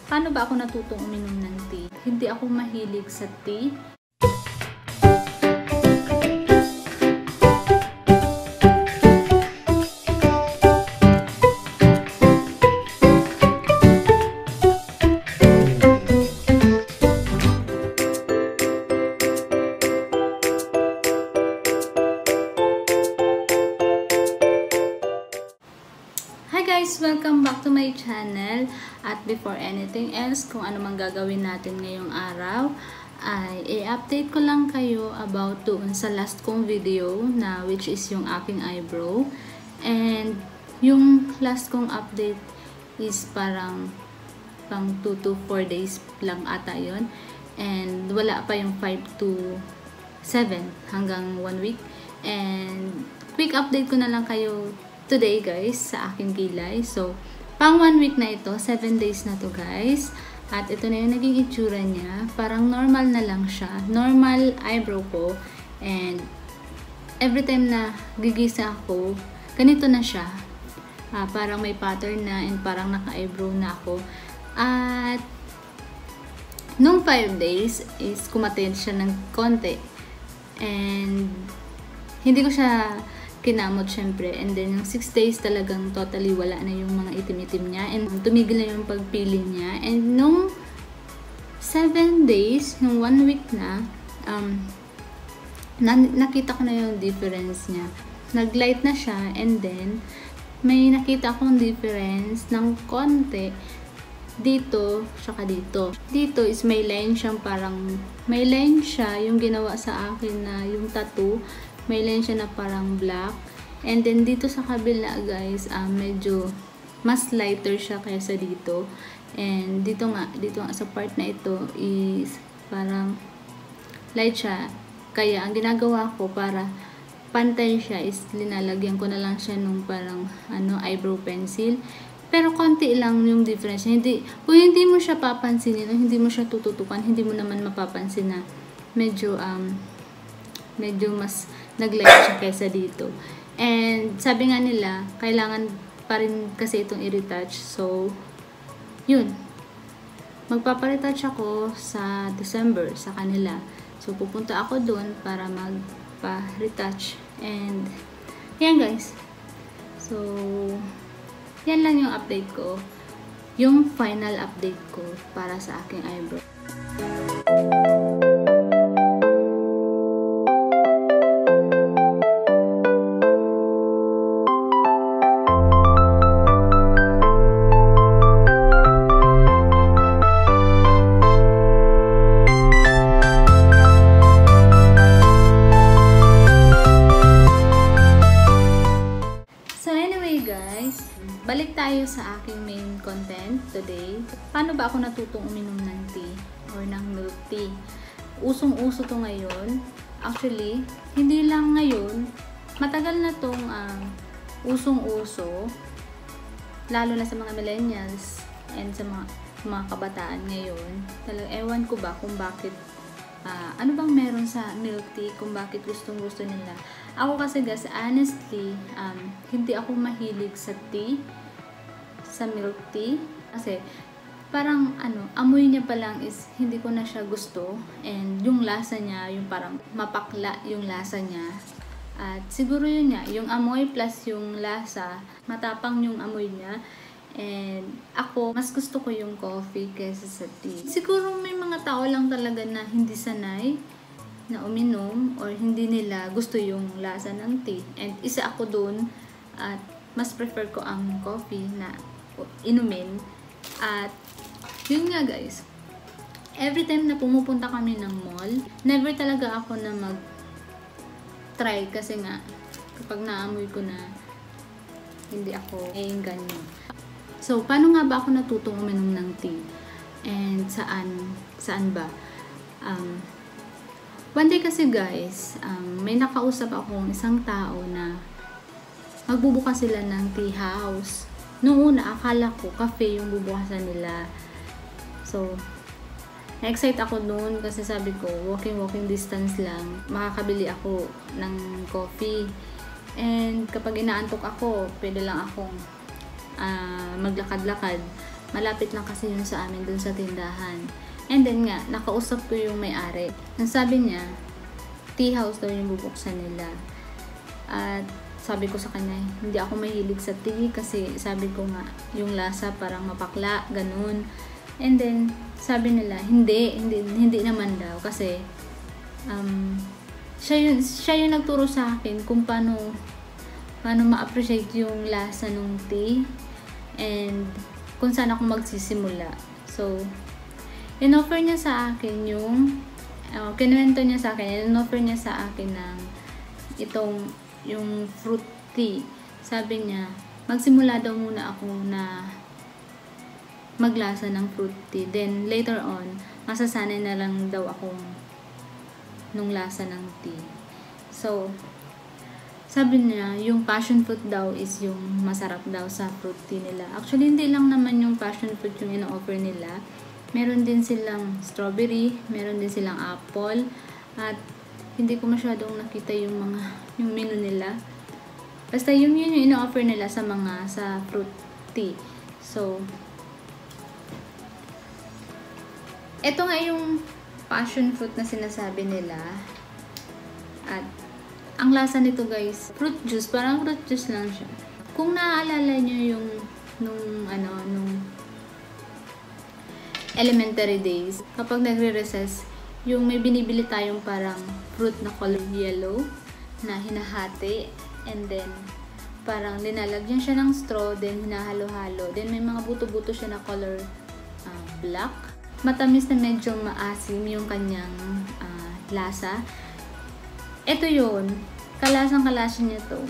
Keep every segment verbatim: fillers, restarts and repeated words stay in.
Paano ba ako natutong uminom ng tea? Hindi ako mahilig sa tea. Hi guys! Welcome back to my channel. At before anything else, kung ano mang gagawin natin ngayong araw, ay i-update ko lang kayo about doon sa last kong video na which is yung aking eyebrow. And yung last kong update is parang pang two to four days lang ata yun. And wala pa yung five to seven hanggang one week. And quick update ko na lang kayo today guys sa aking kilay. So, pang one week na ito, seven days na to guys. At ito na yung naging itsura niya. Parang normal na lang siya. Normal eyebrow ko. And every time na gigisa ako, ganito na siya. Uh, parang may pattern na and parang naka-eyebrow na ako. At nung five days is kumatin siya ng konti. And hindi ko siya kinamot syempre, and then yung six days talagang totally wala na yung mga itim-itim niya and tumigil na yung pagpiling niya. And nung seven days, yung one week na, um, na nakita ko na yung difference niya. Nag-light na siya and then may nakita akong difference ng konti dito, saka dito. Dito is may line siyang parang, may line siya yung ginawa sa akin na yung tattoo. May line siya na parang black. And then dito sa kabila guys, um, medyo mas lighter siya kaysa dito. And dito nga, dito nga sa part na ito is parang light siya. Kaya ang ginagawa ko para pantay siya is linalagyan ko na lang siya nung parang ano, eyebrow pencil. Pero konti lang yung difference. Hindi, kung hindi mo siya papansinin o hindi mo siya tututukan, hindi mo naman mapapansin na medyo um, medyo mas nag-light siya kaysa dito. And sabi nga nila, kailangan pa rin kasi itong i-retouch. So, yun. Magpaparetouch ako sa December sa kanila. So, pupunta ako dun para magpa-retouch. And, yan guys. So, yan lang yung update ko. Yung final update ko para sa aking eyebrow. Balik tayo sa aking main content today. Paano ba ako natutong uminom ng tea or ng milk tea? Usong-uso to ngayon. Actually, hindi lang ngayon. Matagal na tong uh, usong-uso. Lalo na sa mga millennials and sa mga, mga kabataan ngayon. Talagang ewan ko ba kung bakit Uh, ano bang meron sa milk tea, kung bakit gustong gusto nila. Ako kasi guys, honestly, um, hindi ako mahilig sa tea, sa milk tea. Kasi, parang ano, amoy niya pa lang is hindi ko na siya gusto. And yung lasa niya, yung parang mapakla yung lasa niya. At siguro yun niya, yung amoy plus yung lasa, matapang yung amoy niya. And ako, mas gusto ko yung coffee kaysa sa tea. Siguro may mga tao lang talaga na hindi sanay na uminom or hindi nila gusto yung lasa ng tea. And isa ako dun at mas prefer ko ang coffee na inumin. At yun nga guys, every time na pumupunta kami ng mall, never talaga ako na mag-try kasi nga kapag naamoy ko na hindi ako eh ganyan. So, paano nga ba ako natutong uminom ng tea? And saan? Saan ba? Um, one day kasi guys, um, may nakausap akong isang tao na magbubukas sila ng tea house. Noong una, akala ko cafe yung bubukasan nila. So, na-excite ako noon kasi sabi ko, walking-walking distance lang, makakabili ako ng coffee. And kapag inaantok ako, pwede lang akong Uh, maglakad-lakad Malapit lang kasi yun sa amin dun sa tindahan. And then nga, nakausap ko yung may-ari. Ang sabi niya, tea house daw yung bubuksan nila. At sabi ko sa kanya, hindi ako mahilig sa tea kasi sabi ko nga, yung lasa parang mapakla, ganun. And then, sabi nila, hindi, hindi, hindi naman daw kasi um, siya, yun, siya yung nagturo sa akin kung paano, paano ma-appreciate yung lasa ng tea and kung saan ako magsisimula. So, in-offer niya sa akin yung, uh, kinuwento niya sa akin, in-offer niya sa akin ng itong, yung fruit tea. Sabi niya, magsimula daw muna ako na maglasa ng fruit tea. Then, later on, masasanay na lang daw akong nung lasa ng tea. So, sabi niya, yung passion fruit daw is yung masarap daw sa fruit tea nila. Actually, hindi lang naman yung passion fruit yung ino-offer nila. Meron din silang strawberry, meron din silang apple, at hindi ko masyadong nakita yung mga yung menu nila. Basta yung yun yung ino-offer nila sa mga sa fruit tea. So, ito nga yung passion fruit na sinasabi nila. At ang lasa nito guys, fruit juice, parang fruit juice lang siya. Kung naaalala nyo yung nung ano, nung elementary days, kapag nagre-recess, yung may binibili tayong parang fruit na color yellow na hinahati, and then parang linalagyan siya ng straw, then hinahalo-halo, then may mga buto-buto siya na color uh, black. Matamis na medyo maasim yung kanyang uh, lasa. Ito yun, kalasang-kalasa niya to.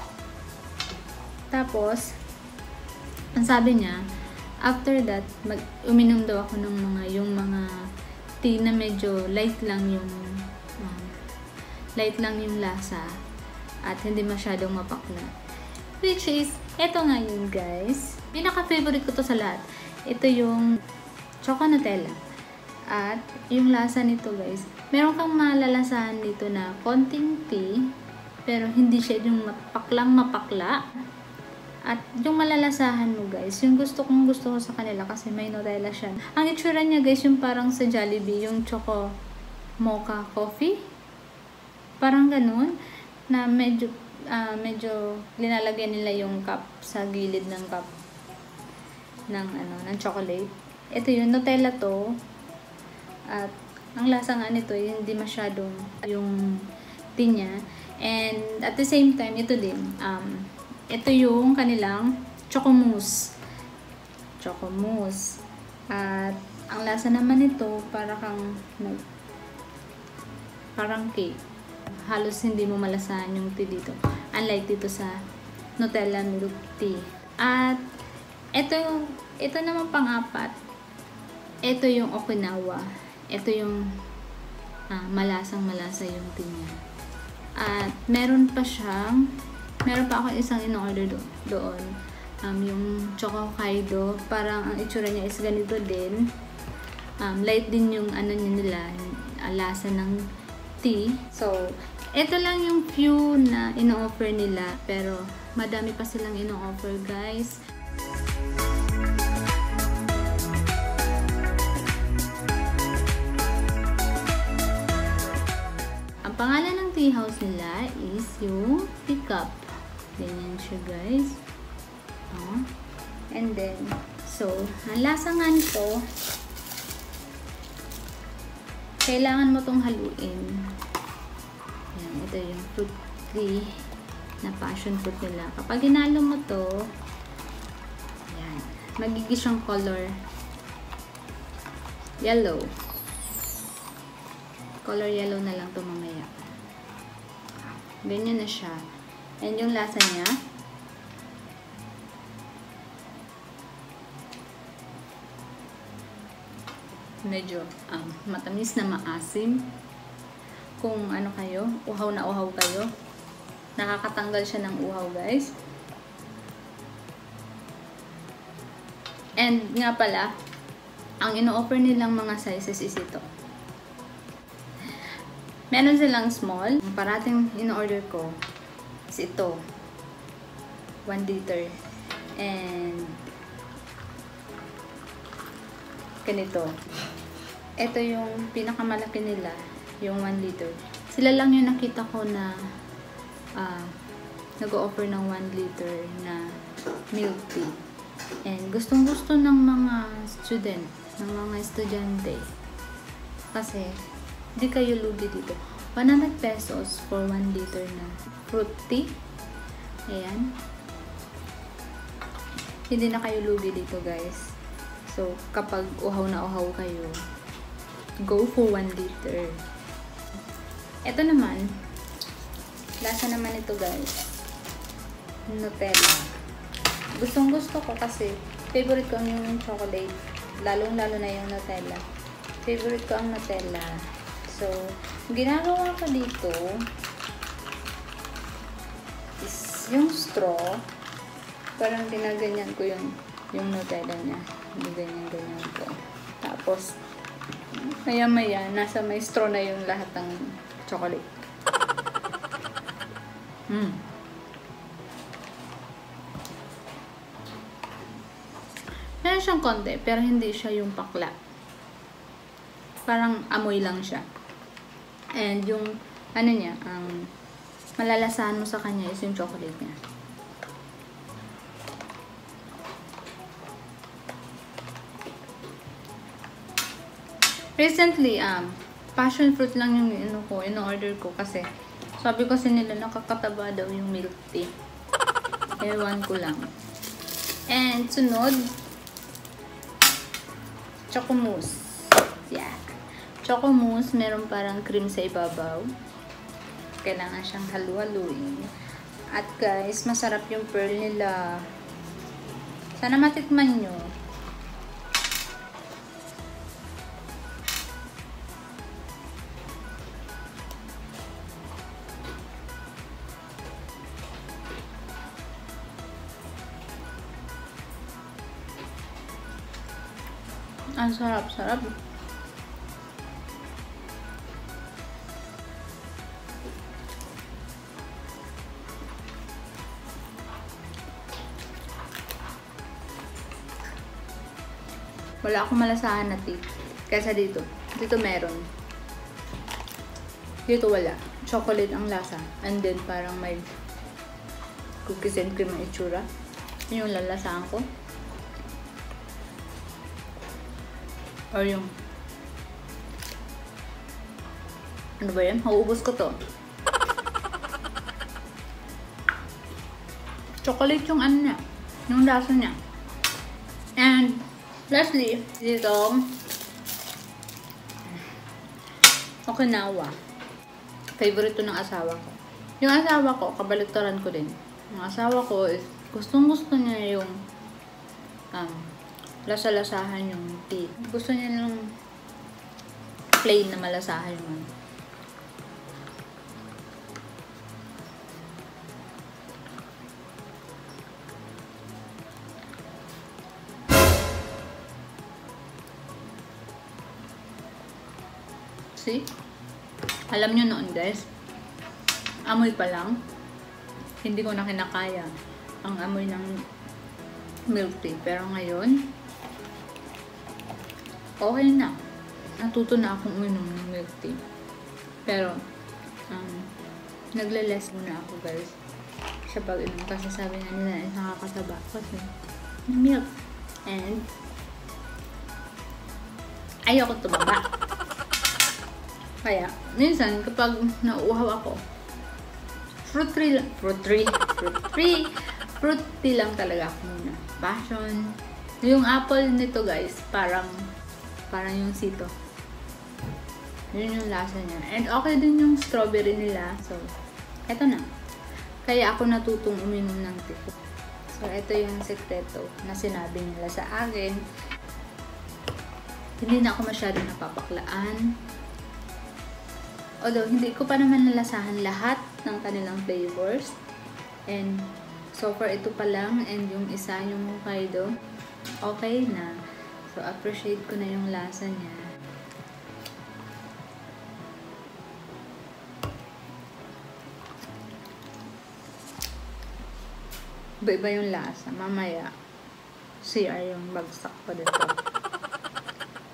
Tapos, ang sabi niya, after that, mag uminom daw ako ng mga, yung mga tea na medyo light lang yung, um, light lang yung lasa, at hindi masyadong mapakla. Which is, eto nga yun guys. Pinaka-favorite ko to sa lahat. Ito yung Choco Nutella. At yung lasa nito guys, meron kang malalasahan dito na konting tea, pero hindi siya yung mapaklang mapakla. At yung malalasahan mo guys, yung gusto kong gusto ko sa kanila kasi may Nutella siya. Ang itsura niya guys, yung parang sa Jollibee, yung Choco Mocha Coffee. Parang ganun, na medyo, uh, medyo linalagyan nila yung cup sa gilid ng cup ng, ano, ng chocolate. Ito yung Nutella to. At ang lasa nga nito, hindi masyadong yung tea niya. And at the same time, ito din, um, ito yung kanilang choco mousse. Choco mousse. At ang lasa naman nito, para kang parang cake. Halos hindi mo malasahan yung tea dito. Unlike dito sa Nutella milk tea. At ito, ito naman pang-apat. Ito yung Okinawa. Ito yung ah, malasang malasa yung tea niya. At meron pa siyang, meron pa ako isang in-order do doon. Um, yung Choco Hokkaido. Parang ang itsura niya is ganito din. Um, light din yung ano nila, uh, lasa ng tea. So, ito lang yung few na ino-offer nila. Pero, madami pa silang ino-offer guys. Ang pangalan ng tea house nila is yung TeaCup. Ganyan siya guys. Oh. And then, so, ang lasa nga nito, kailangan mo tong haluin. Yan, ito yung fruit tea na passion fruit nila. Kapag hinalo mo to, yan, magiging siyang color yellow. Color yellow na lang to mamaya. Ganyan na siya. And yung lasa niya, medyo um, matamis na maasim. Kung ano kayo, uhaw na uhaw kayo, nakakatanggal siya ng uhaw guys. And nga pala, ang ino-offer nilang mga sizes is ito. Meron silang small. Ang parating in-order ko is ito. one liter. And ganito. Ito yung pinakamalaki nila, yung one liter. Sila lang yung nakita ko na uh, nag-o-offer ng one liter na milk tea. And gustong gusto ng mga student, ng mga estudyante. Kasi, di kayo lugi dito. one hundred pesos for one liter na fruit tea. Ayan. Hindi na kayo lugi dito, guys. So, kapag uhaw na uhaw kayo, go for one liter. Ito naman, lasa naman ito, guys. Nutella. Gustong gusto ko kasi favorite ko ang yung chocolate. Lalong lalo na yung Nutella. Favorite ko ang Nutella. So, ginagawa ko dito is yung straw. Parang ginaganyan ko yung yung Nutella niya. Ganyan-ganyan ko. Tapos, maya-maya, nasa may straw na yung lahat ng chocolate. Hmm. Meron siyang konti, pero hindi siya yung pakla. Parang amoy lang siya. And yung, ano niya, ang um, malalasahan mo sa kanya is yung chocolate niya. Recently, um, passion fruit lang yung ano ko, in-order ko kasi sabi kasi nila nakakataba daw yung milk tea. Ewan ko lang. And sunod, choco mousse. Yeah. Choco mousse, meron parang cream sa ibabaw. Kailangan siyang halu-haluin. At guys, masarap yung pearl nila. Sana matikman nyo. Ang sarap-sarap. Wala akong malasahan na tea. Kaysa dito. Dito meron. Dito wala. Chocolate ang lasa. And then parang may cookies and cream ang itsura. Yun yung lalasahan ko. Or yung ano ba yan? Mauubos ko to. Chocolate yung ano niya. Yung lasa niya. And lastly, dito Okinawa. Favorite to ng asawa ko. Yung asawa ko, kabaliktaran ko din. Yung asawa ko is gustong gusto niya yung um, lasa-lasahan yung tea. Gusto niya ng plain na malasahan yung see? Alam nyo noon guys, amoy pa lang, hindi ko na kinakaya ang amoy ng milk tea. Pero ngayon, okay na. Natuto na akong uminom ng milk tea. Pero, um, nagle-less muna ako guys sa pag-inom. Kasi sabi nga nila, eh, nakakataba kasi milk. And, ayoko tumaba. Kaya, minsan, kapag nauuhaw ako, fruit tree lang, fruit tree, fruit tree, fruit tea lang talaga ako muna. Passion. Yung apple nito guys, parang, parang yung sito. Yun yung lasa niya. And okay din yung strawberry nila. So, eto na. Kaya ako natutong uminom ng tea. So, eto yung sekreto na sinabi nila sa akin. Hindi na ako masyadong napapaklaan. Although, hindi ko pa naman nalasahan lahat ng kanilang flavors. And, so far, ito pa lang. And yung isa, yung Hokkaido, okay na. So, appreciate ko na yung lasa niya. Iba-iba yung lasa. Mamaya, C R yung bagsak pa dito.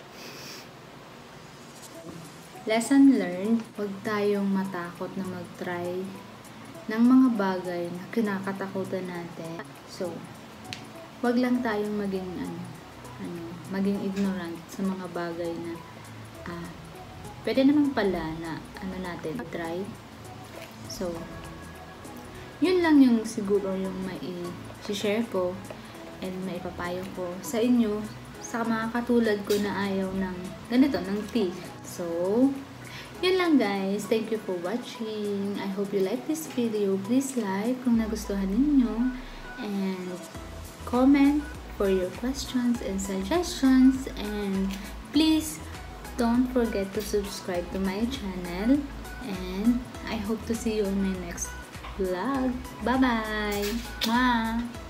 lesson learned, huwag tayong matakot na mag-try ng mga bagay na kinakatakutan natin. So, huwag lang tayong maging ano, ano, maging ignorant sa mga bagay na ah, pwede naman pala na ano natin, try. So, yun lang yung siguro yung mai-share ko and maipapayo ko sa inyo, sa mga katulad ko na ayaw ng ganito, ng tea. So, yun lang guys. Thank you for watching. I hope you like this video. Please like kung nagustuhan ninyo and comment for your questions and suggestions, and please don't forget to subscribe to my channel, and I hope to see you on my next vlog. Bye bye. Mwah.